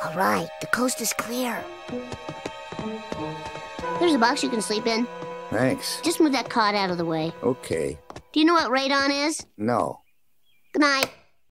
All right, the coast is clear. There's a box you can sleep in. Thanks. Just move that cot out of the way. Okay. Do you know what radon is? No. Good night.